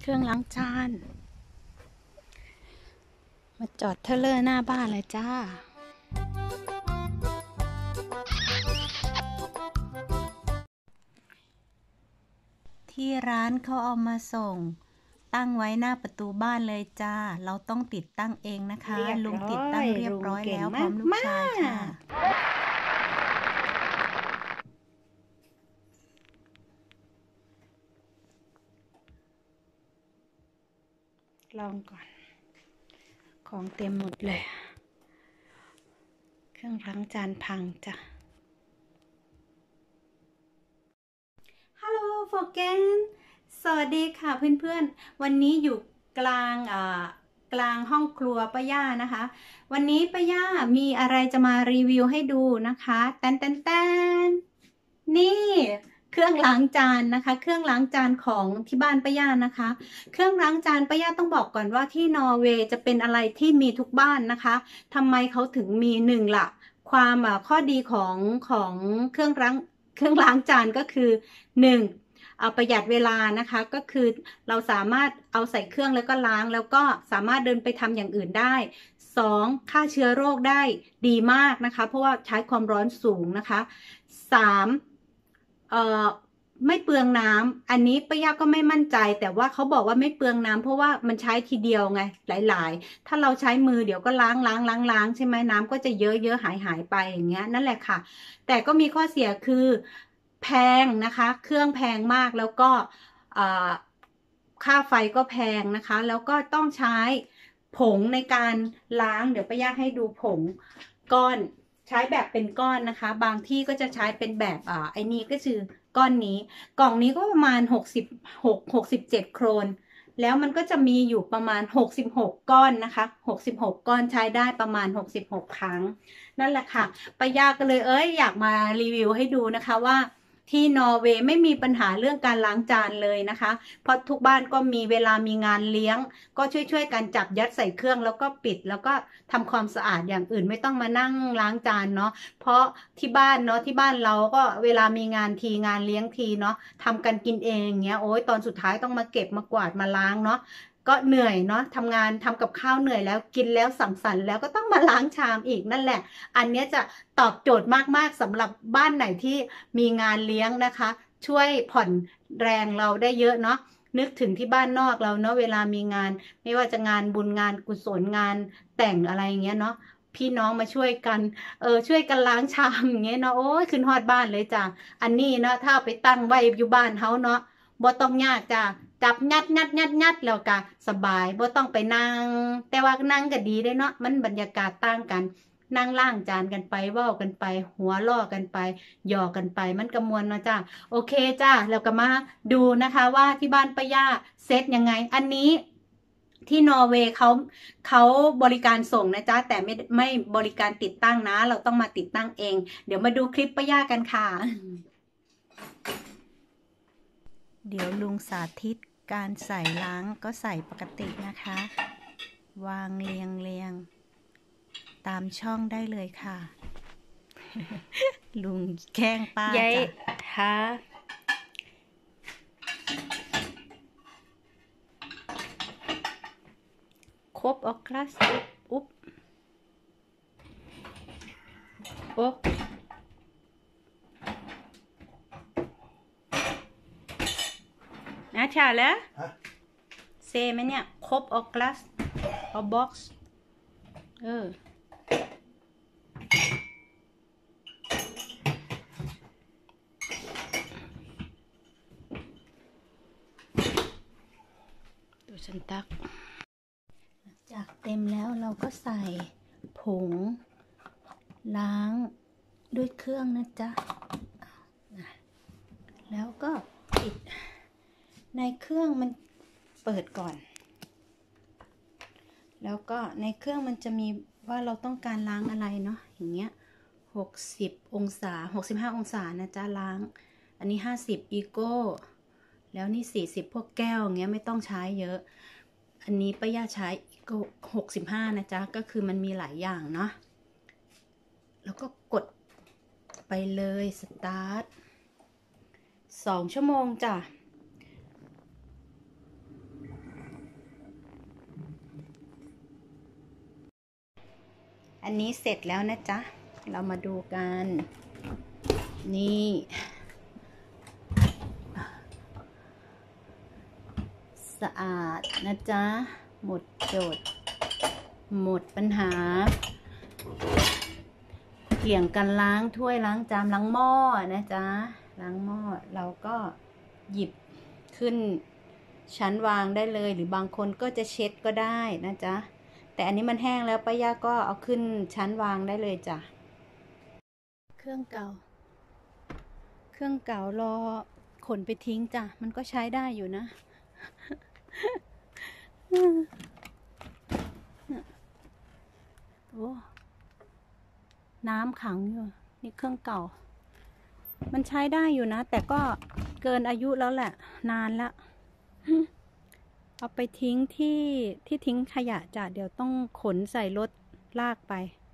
รื่องล้างจานมาจอดเทเลอร์หน้าบ้านเลยจ้าที่ร้านเขาเอามาส่งตั้งไว้หน้าประตูบ้านเลยจ้าเราต้องติดตั้งเองนะคะลุงติดตั้งเรียบร้อยแล้วพร้อมลูกชายค่ะลองก่อนของเต็มหมดเลยเครื่องล้างจานพังจ้ะฮัลโหลโฟเกนสวัสดีค่ะเพื่อนๆวันนี้อยู่กลางห้องครัวป้าย่านะคะวันนี้ป้าย่ามีอะไรจะมารีวิวให้ดูนะคะแตนนี่เครื่องล้างจานนะคะเครื่องล้างจานของที่บ้านป้าย่านะคะเครื่องล้างจานป้าย่าต้องบอกก่อนว่าที่นอร์เวย์จะเป็นอะไรที่มีทุกบ้านนะคะทำไมเขาถึงมีหนึ่งล่ะความข้อดีของเครื่องล้างจานก็คือหนึ่งประหยัดเวลานะคะก็คือเราสามารถเอาใส่เครื่องแล้วก็ล้างแล้วก็สามารถเดินไปทำอย่างอื่นได้2ฆ่าเชื้อโรคได้ดีมากนะคะเพราะว่าใช้ความร้อนสูงนะคะ3ไม่เปลืองน้ำอันนี้ป้าย่าก็ไม่มั่นใจแต่ว่าเขาบอกว่าไม่เปลืองน้ำเพราะว่ามันใช้ทีเดียวไงหลายๆถ้าเราใช้มือเดี๋ยวก็ล้างใช่ไหมน้ำก็จะเยอะหายไปอย่างเงี้ยนั่นแหละค่ะแต่ก็มีข้อเสียคือแพงนะคะเครื่องแพงมากแล้วก็ค่าไฟก็แพงนะคะแล้วก็ต้องใช้ผงในการล้างเดี๋ยวป้าย่าให้ดูผงก้อนใช้แบบเป็นก้อนนะคะบางที่ก็จะใช้เป็นแบบไอ้นี่ก็คือก้อนนี้กล่องนี้ก็ประมาณ67โครนแล้วมันก็จะมีอยู่ประมาณ66ก้อนนะคะ66ก้อนใช้ได้ประมาณ66ครั้งนั่นแหละค่ะป้าย่าก็เลยอยากมารีวิวให้ดูนะคะว่าที่นอร์เวย์ไม่มีปัญหาเรื่องการล้างจานเลยนะคะเพราะทุกบ้านก็มีเวลามีงานเลี้ยงก็ช่วยกันจับยัดใส่เครื่องแล้วก็ปิดแล้วก็ทำความสะอาดอย่างอื่นไม่ต้องมานั่งล้างจานเนาะเพราะที่บ้านเนาะที่บ้านเราก็เวลามีงานทีงานเลี้ยงทีเนาะทำกันกินเองอย่างเงี้ยโอ้ยตอนสุดท้ายต้องมาเก็บมากวาดมาล้างเนาะก็เหนื่อยเนาะทำงานทำกับข้าวเหนื่อยแล้วกินแล้วสังสรรค์แล้วก็ต้องมาล้างชามอีกนั่นแหละอันนี้จะตอบโจทย์มากๆสำหรับบ้านไหนที่มีงานเลี้ยงนะคะช่วยผ่อนแรงเราได้เยอะเนาะนึกถึงที่บ้านนอกเราเนาะเวลามีงานไม่ว่าจะงานบุญงานกุศลงานแต่งอะไรอย่างเงี้ยเนาะพี่น้องมาช่วยกันช่วยกันล้างชามอย่างเงี้ยเนาะโอ้ยขึ้นฮอดบ้านเลยจ้ะอันนี้เนาะถ้าไปตั้งไว้อยู่บ้านเฮาเนาะบ่ต้องยากจ้ะจับยัดแล้วก็สบายบ่ต้องไปนั่งแต่ว่านั่งก็ดีได้เนาะมันบรรยากาศต่างกันนั่งล้างจานกันไปเว้ากันไปหัวล้อกันไปหยอกกันไปมันก็ม่วนเนาะจ้ะโอเคจ้ะแล้วก็มาดูนะคะว่าที่บ้านป้าย่าเซตยังไงอันนี้ที่นอร์เวย์เขาบริการส่งนะจ๊ะแต่ไม่บริการติดตั้งนะเราต้องมาติดตั้งเองเดี๋ยวมาดูคลิปป้าย่ากันค่ะเดี๋ยวลุงสาธิตการใส่ล้างก็ใส่ปกตินะคะวางเรียงตามช่องได้เลยค่ะ ลุงแกล้งป้าจ้ะฮะครบออกคลาสอุ๊บโอ๊ะนะชาแล้วเซไหมเนี่ยครบออกคลาสเอาบ็อกซ์ดูฉันตักจากเต็มแล้วเราก็ใส่ผงล้างด้วยเครื่องนะจ๊ะแล้วก็ปิดในเครื่องมันเปิดก่อนแล้วก็ในเครื่องมันจะมีว่าเราต้องการล้างอะไรเนาะอย่างเงี้ย60องศา65องศานะจ๊ะล้างอันนี้50อีโก้แล้วนี่40พวกแก้วอย่างเงี้ยไม่ต้องใช้เยอะอันนี้ป้าย่าใช้อีโก้65นะจ๊ะก็คือมันมีหลายอย่างเนาะแล้วก็กดไปเลยสตาร์ท2 ชั่วโมงจ้ะอันนี้เสร็จแล้วนะจ๊ะเรามาดูกันนี่สะอาดนะจ๊ะหมดโจทย์หมดปัญหาเกี่ยงกันล้างถ้วยล้างจานล้างหม้อนะจ๊ะล้างหม้อเราก็หยิบขึ้นชั้นวางได้เลยหรือบางคนก็จะเช็ดก็ได้นะจ๊ะแต่อันนี้มันแห้งแล้วป้าย่าก็เอาขึ้นชั้นวางได้เลยจ้ะเครื่องเก่ารอขนไปทิ้งจ้ะมันก็ใช้ได้อยู่นะ โอ้น้ำขังอยู่นี่เครื่องเก่ามันใช้ได้อยู่นะแต่ก็เกินอายุแล้วแหละนานแล้ว เอาไปทิ้งที่ทิ้งขยะจ้ะเดี๋ยวต้องขนใส่รถลากไป